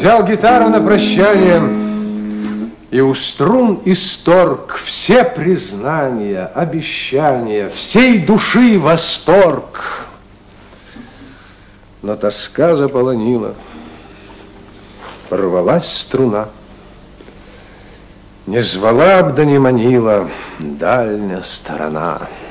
взял гитару на прощание и у струн исторг все признания, обещания, всей души восторг. Но тоска заполонила, порвалась струна. Не звала б да не манила дальняя сторона.